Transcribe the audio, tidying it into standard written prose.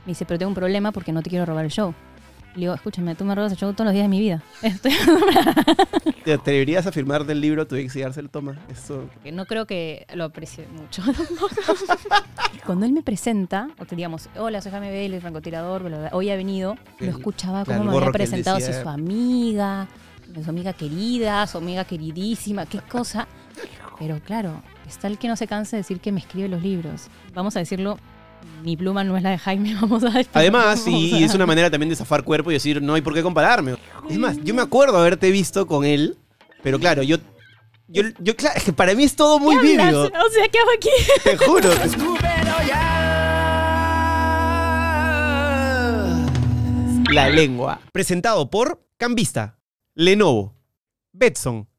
Me dice, pero tengo un problema porque no te quiero robar el show. Le digo, escúchame, tú me robas el show todos los días de mi vida. ¿Te atreverías a firmar del libro tu ex y dárselo? Toma, eso. Que no creo que lo aprecie mucho. Cuando él me presenta, o te digamos, hola, soy Jaime Bailey, francotirador, bla, bla, bla, hoy ha venido, lo escuchaba claro, como el me había gorro que él presentado decía. si su amiga querida, su amiga queridísima, qué cosa. Pero claro, está el que no se canse de decir que me escribe los libros. Vamos a decirlo, mi pluma no es la de Jaime, vamos a decirlo. Además, y es una manera también de zafar cuerpo y decir, no hay por qué compararme. Es más, yo me acuerdo haberte visto con él, pero claro, yo claro, es que para mí es todo muy ¿Qué hablas? vívido. O sea, ¿qué hago aquí? Te juro. La lengua. Presentado por Cambista, Lenovo, Betson,